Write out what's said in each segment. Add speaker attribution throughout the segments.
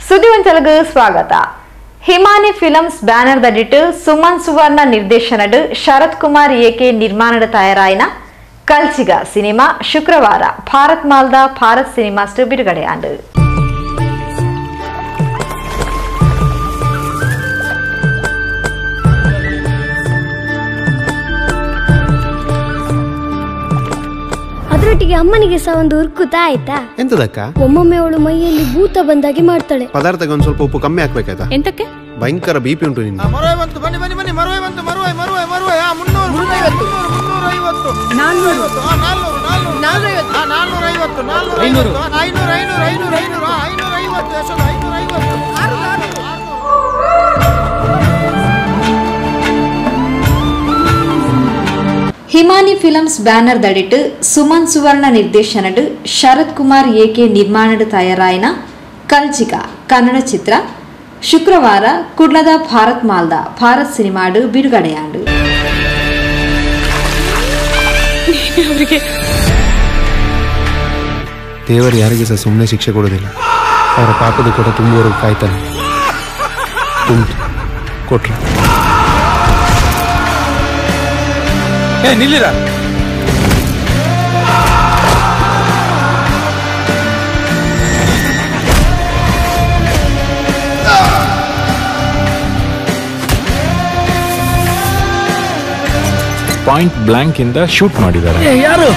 Speaker 1: ಸುದ್ದಿವಂಚಲಗೆ ಸ್ವಾಗತ. Himani films banner ದಡಿಟ್ಟು ಸುಮನ್ ಸುವರ್ಣ ನಿರ್ದೇಶನಡು ಶರತ್ ಕುಮಾರ್ ಏಕೆ ನಿರ್ಮಾಣದ ತಯಾರಾಯಿನ ಕಲ್ಚಿಗ ಸಿನಿಮಾ ಶುಕ್ರವಾರ ಭಾರತ್ ಮಾಲ್ದ ಭಾರತ್ ಸಿನಿಮಾಸ್ ಬಿಡುಗಡೆಯಾಂಡು.
Speaker 2: ಅದರೊಟ್ಟಿಗೆ ಅಮ್ಮನಿಗೆ ಸಹ ಒಂದು ಉರ್ಕುತ ಆಯ್ತಾ?
Speaker 3: ಎಂತದಕ್ಕ?
Speaker 2: ಒಮ್ಮೊಮ್ಮೆ ಅವಳು ಮೈಯಲ್ಲಿ ಭೂತ ಬಂದಾಗಿ ಮಾಡ್ತಾಳೆ.
Speaker 3: ಪದಾರ್ಥಕ್ಕೆ ಒಂದ್ ಸ್ವಲ್ಪ ಉಪ್ಪು ಕಮ್ಮಿ ಹಾಕ್ಬೇಕಾಯ್ತಾ?
Speaker 4: ಎಂತಕ್ಕೆ?
Speaker 3: ಭಯಂಕರ ಬಿಪಿ ಉಂಟು ನಿನ್ನ.
Speaker 1: ಹಿಮಾನಿ ಫಿಲ್ಮ್ಸ್ ಬ್ಯಾನರ್ ದಡಿಟ್ಟು ಸುಮನ್ ಸುವರ್ಣ ನಿರ್ದೇಶನಡು ಶರತ್ ಕುಮಾರ್ ಏಕೆ ನಿರ್ಮಾಣದ ತಯಾರಾಯಿನ ಕಲ್ಚಿಗ ಕನ್ನಡ ಚಿತ್ರ ಶುಕ್ರವಾರ ಕುಡ್ಲದ ಭಾರತ್ ಮಾಲ್ದ ಭಾರತ್ ಸಿನಿಮಾಡು ಬಿಡುಗಡೆಯಾಂಡು.
Speaker 3: ದೇವರು ಯಾರಿಗೆ ಸಹ ಸುಮ್ಮನೆ ಶಿಕ್ಷೆ ಕೊಡೋದಿಲ್ಲ. ಅವರ ಪಾಪದ ಕೊಟ ತುಂಬುವವರೆಗೂ ಕಾಯ್ತಾನೆ. ಕೊಟ್ರು
Speaker 5: ನಿಲ್ಲಿರ
Speaker 6: ಪಾಯಿಂಟ್ ಬ್ಲಾಂಕ್ ಇಂದ ಶೂಟ್ ಮಾಡಿದ್ದಾರೆ.
Speaker 5: ಯಾರು?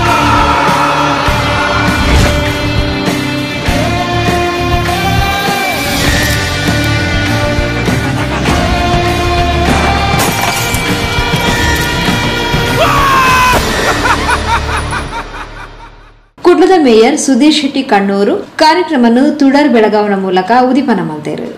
Speaker 1: ಕುಡ್ಲದ ಮೇಯರ್ ಸುಧೀರ್ ಶೆಟ್ಟಿ ಕಣ್ಣೂರು ಕಾರ್ಯಕ್ರಮವನ್ನು ತುಡರ್ ಬೆಳಗಾವನ ಮೂಲಕ ಉದಿಪನ ಮಾಡಿದರು.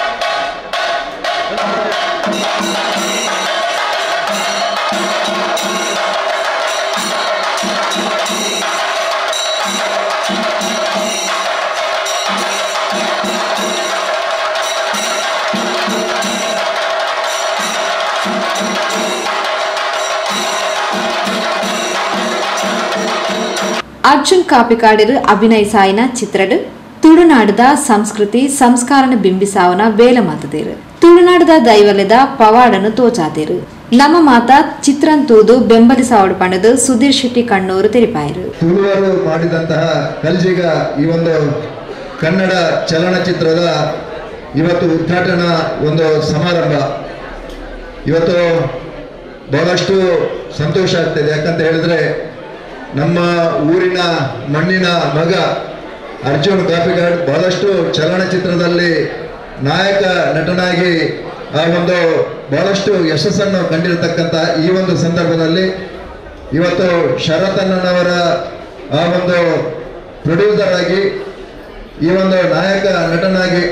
Speaker 1: ಅರ್ಜುನ್ ಕಾಪಿಕಾಡಿರು ಅಭಿನಯಿಸಾಯಿನ ಚಿತ್ರಡು ತುಳುನಾಡದ ಸಂಸ್ಕೃತಿ ಸಂಸ್ಕಾರನ ಬಿಂಬಿಸಾವನ ಬೇಲ ಮಾತದೇರು ತುಳುನಾಡದ ದೈವಲ್ಯದ ಪವಾಡನ್ನು ತೋಚಾದೇರು ನಮ್ಮ ಮಾತ ಚಿತ್ರಂತೂದು ಬೆಂಬಲಿಸಾವಡು ಪಣದು ಸುಧೀರ್ ಶೆಟ್ಟಿ ಕಣ್ಣೂರು ತೆರಿಪಾಯರು.
Speaker 7: ತುಳುವರು ಮಾಡಿದಂತಹ ಕಲ್ಜಿಗ ಈ ಒಂದು ಕನ್ನಡ ಚಲನಚಿತ್ರದ ಇವತ್ತು ಉದ್ಘಾಟನಾ ಒಂದು ಸಮಾರಂಭ. ಇವತ್ತು ಬಹಳಷ್ಟು ಸಂತೋಷ ಆಗ್ತದೆ. ಯಾಕಂತ ಹೇಳಿದ್ರೆ ನಮ್ಮ ಊರಿನ ಮಣ್ಣಿನ ಮಗ ಅರ್ಜುನ್ ಕಾಪಿಕಾಡ್ ಬಹಳಷ್ಟು ಚಲನಚಿತ್ರದಲ್ಲಿ ನಾಯಕ ನಟನಾಗಿ ಆ ಒಂದು ಬಹಳಷ್ಟು ಯಶಸ್ಸನ್ನು ಕಂಡಿರತಕ್ಕಂಥ ಈ ಒಂದು ಸಂದರ್ಭದಲ್ಲಿ ಇವತ್ತು ಶರತ್ ಅಣ್ಣನವರ ಆ ಒಂದು ಪ್ರೊಡ್ಯೂಸರ್ ಆಗಿ ಈ ಒಂದು ನಾಯಕ ನಟನಾಗಿ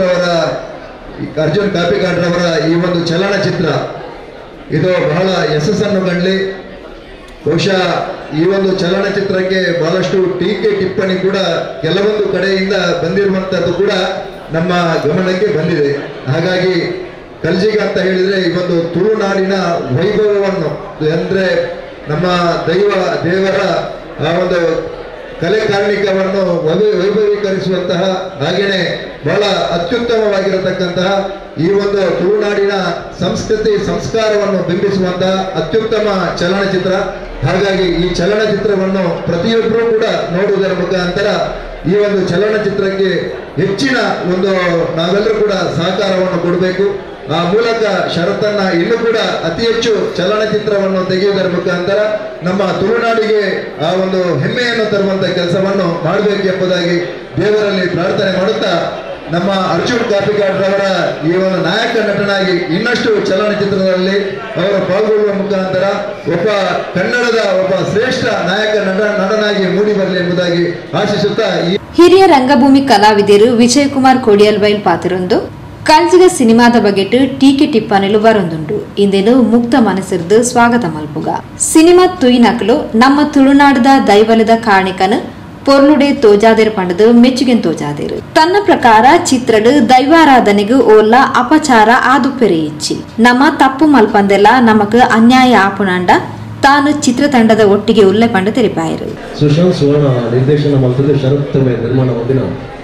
Speaker 7: ಅರ್ಜುನ್ ಕಾಪಿಕಾಡ್ ರವರ ಈ ಒಂದು ಚಲನಚಿತ್ರ ಇದು ಬಹಳ ಯಶಸ್ಸನ್ನು ಕಂಡ್ಲಿ. ಬಹುಶಃ ಈ ಒಂದು ಚಲನಚಿತ್ರಕ್ಕೆ ಬಹಳಷ್ಟು ಟೀಕೆ ಟಿಪ್ಪಣಿ ಕೂಡ ಕೆಲವೊಂದು ಕಡೆಯಿಂದ ಬಂದಿರುವಂತದ್ದು ಕೂಡ ನಮ್ಮ ಗಮನಕ್ಕೆ ಬಂದಿದೆ. ಹಾಗಾಗಿ ಕಲ್ಜಿಗ ಅಂತ ಹೇಳಿದ್ರೆ ಈ ಒಂದು ತುಳುನಾಡಿನ ವೈಭವವನ್ನು ಅಂದ್ರೆ ನಮ್ಮ ದೇವರ ಆ ಒಂದು ಕಲೆ ಕಾರ್ಣಿಕವನ್ನು ವೈಭವೀಕರಿಸುವಂತಹ ಹಾಗೇನೆ ಬಹಳ ಅತ್ಯುತ್ತಮವಾಗಿರತಕ್ಕಂತಹ ಈ ಒಂದು ತುಳುನಾಡಿನ ಸಂಸ್ಕೃತಿ ಸಂಸ್ಕಾರವನ್ನು ಬಿಂಬಿಸುವಂತಹ ಅತ್ಯುತ್ತಮ ಚಲನಚಿತ್ರ. ಹಾಗಾಗಿ ಈ ಚಲನಚಿತ್ರವನ್ನು ಪ್ರತಿಯೊಬ್ಬರೂ ಕೂಡ ನೋಡುವುದರ ಮುಖಾಂತರ ಈ ಒಂದು ಚಲನಚಿತ್ರಕ್ಕೆ ಹೆಚ್ಚಿನ ಒಂದು ನಾವೆಲ್ಲರೂ ಕೂಡ ಸಹಕಾರವನ್ನು ಕೊಡಬೇಕು. ಆ ಮೂಲಕ ಶರತ್ತನ್ನ ಇನ್ನೂ ಕೂಡ ಅತಿ ಹೆಚ್ಚು ಚಲನಚಿತ್ರವನ್ನು ತೆಗೆಯುವುದರ ಮುಖಾಂತರ ನಮ್ಮ ತುಳುನಾಡಿಗೆ ಆ ಒಂದು ಹೆಮ್ಮೆಯನ್ನು ತರುವಂತ ಕೆಲಸವನ್ನು ಮಾಡಬೇಕು ಎಂಬುದಾಗಿ ದೇವರಲ್ಲಿ ಪ್ರಾರ್ಥನೆ ಮಾಡುತ್ತಾ ನಮ್ಮ ಅರ್ಜುನ್ ಕಾಪಿಕಾಡ್ ರವರ ಈ ಒಂದು ನಾಯಕ ನಟನಾಗಿ ಇನ್ನಷ್ಟು ಚಲನಚಿತ್ರದಲ್ಲಿ ಅವರು ಪಾಲ್ಗೊಳ್ಳುವ ಮುಖಾಂತರ ಕನ್ನಡದ ಒಬ್ಬ ಶ್ರೇಷ್ಠ ನಾಯಕ ನಟನಾಗಿ ಮೂಡಿ ಬರಲಿ ಎಂಬುದಾಗಿ ಆಶಿಸುತ್ತಾ
Speaker 1: ಹಿರಿಯ ರಂಗಭೂಮಿ ಕಲಾವಿದರು ವಿಜಯ್ ಕುಮಾರ್ ಕೋಡಿಯಲ್ಬೈಲ್ ಪಾತ್ರರೊಂದು ಕಲ್ಜಿಗ ಸಿನಿಮಾದ ಬಗೆಟ್ ಟೀಕೆ ಟಿಪ್ಪಣಿಲು ಬರೊಂದುಂಡು. ಇಂದೇನು ಮುಕ್ತ ಮನಸ್ಸಿರ್ದು ಸ್ವಾಗತ ಮಲ್ಪುಗ ಸಿನಿಮಾ ತುಯಿನಕಲು ನಮ್ಮ ತುಳುನಾಡದ ದೈವಲದ ಕಾಣಿಕನು ಪೊರ್ಲುಡೆ ತೋಜಾದೇರು ಪಂಡದು ಮೆಚ್ಚುಗೆನ್ ತೋಜಾದೇರು. ತನ್ನ ಪ್ರಕಾರ ಚಿತ್ರಡು ದೈವಾರಾಧನೆಗೂ ಓಲ್ಲ ಅಪಚಾರ ಆದುಪೆರೆ ಇಚ್ಚಿ ನಮ್ಮ ತಪ್ಪು ಮಲ್ಪಂದೆಲ್ಲ ನಮಕ್ ಅನ್ಯಾಯ ಆಪುನಾಂಡ ತಾನು ಚಿತ್ರತಂಡದ ಒಟ್ಟಿಗೆ ಉಲ್ಲೆ ಪಂಡ ತೆರಿಪಾಯರು.
Speaker 8: ಸುಶಾಂತ್ ಸುವರ್ಣ ನಿರ್ದೇಶನ ಮಾಡ್ತಿದ್ದ ಶರತ್ ನಿರ್ಮಾಣ ಹೊಂದಿನ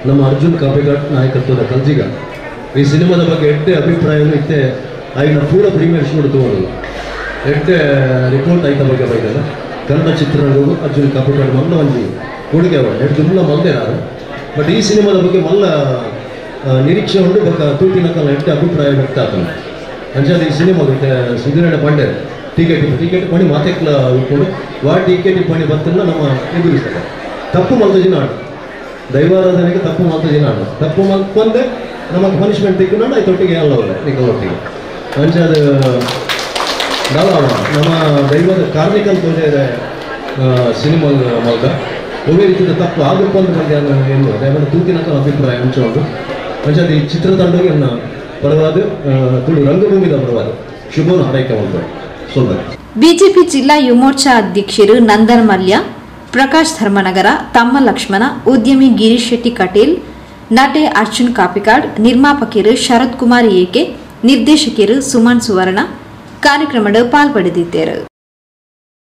Speaker 4: ನಮ್ಮ ಅರ್ಜುನ್ ಕಾಪಿಘಾಟ್ ನಾಯಕತ್ವದ ಕಲ್ಜಿಗ ಈ ಸಿನಿಮಾದ ಬಗ್ಗೆ ಎಡ್ಡೆ ಅಭಿಪ್ರಾಯಗಳು ಇತ್ತೆ ಆಗಿನ ಪೂರ ಪ್ರೀಮಿಯರ್ ಶೂಟ್ ತಗೊಂಡು ಎಡ್ಡೆ ರಿಪೋರ್ಟ್ ಆಯ್ತ ಬಗ್ಗೆ ಬೈದಲ್ಲ ಕನ್ನಡ ಚಿತ್ರರಂಗವು ಅರ್ಜುನ್ ಕಾಪಿಘಾಟ್ ಮಲ್ಲ ಒಂದು ಕೊಡುಗೆ ಅವ ಎರಡು ತುಂಬ ಮಂದೆ ನಾನು ಬಟ್ ಈ ಸಿನಿಮಾದ ಬಗ್ಗೆ ಮಲ್ಲ ನಿರೀಕ್ಷೆ ಉಂಡು ಬಕ್ಕ ತೂಟಿನ ಕಾಲ ಎಡ್ಡೆ ಅಭಿಪ್ರಾಯ ವ್ಯಕ್ತ ಆಗ್ತಾನೆ ಅಂಚಾದ ಈ ಸಿನಿಮಾಗೆ ಸುಧೀರಣ್ಣ ಪಾಂಡೆ ಟಿಕೆಟ್ ಪಣಿ ಮಾತೆಕ್ಲ ಉಟ್ಕೊಂಡು ಟಿಕೆಟ್ ಪಣಿ ಬರ್ತನ್ನ ನಮ್ಮ ಎದುರಿಸ್ತಾರೆ ತಪ್ಪು ಮಲ್ತ ಜನ ಆಡು ದೈವಾರಾಧನೆಗೆ ತಪ್ಪು ಮಲ್ತ ಜನ ಆಡು ತಪ್ಪು ಮಲ್ಕೊಂಡೆ ನಮಗೆ ಪನಿಷ್ಮೆಂಟ್ ತೆಕ್ಕೊಂಡು ಆಯ್ತೊಟ್ಟಿಗೆ ಅಲ್ಲವಲ್ಲ ಈಗ ಒಟ್ಟಿಗೆ ಅಂಚಾದ ನಮ್ಮ ದೈವದ ಕಾರ್ಮಿಕಲ್ ತೋಜ ಸಿನಿಮಾ ಮಲ್ಕ ಒಳ್ಳೆ ರೀತಿಯ ತಪ್ಪು ಆಗಬೇಕು ಅಂತ ನನಗೆ ಏನು ದೈವದ ತೂಕಿನ ಅಭಿಪ್ರಾಯ ಹಂಚೋದು ಅಂಚಾದ ಈ ಚಿತ್ರತಂಡಕ್ಕೆ ನನ್ನ ಪರವಾದ ತುಳು ರಂಗಭೂಮಿದ ಪರವಾದ ಶುಭವನ್ನು ಹಾರೈಕೆ ಮಾಡ್ತಾರೆ
Speaker 1: ಬಿಜೆಪಿ ಜಿಲ್ಲಾ ಯುವಮೋರ್ಚಾ ಅಧ್ಯಕ್ಷರು ನಂದನ್ ಮಲ್ಯ, ಪ್ರಕಾಶ್ ಧರ್ಮನಗರ, ತಮ್ಮ ಲಕ್ಷ್ಮಣ, ಉದ್ಯಮಿ ಗಿರೀಶ್ ಶೆಟ್ಟಿ ಕಟೇಲ್, ನಟೆ ಅರ್ಜುನ್ ಕಾಪಿಕಾಡ್, ನಿರ್ಮಾಪಕರು ಶರತ್ ಕುಮಾರ್ ಏಕೆ, ನಿರ್ದೇಶಕರು ಸುಮನ್ ಸುವರ್ಣ ಕಾರ್ಯಕ್ರಮದ ಪಾಲ್ಪಡೆದಿದ್ದರು.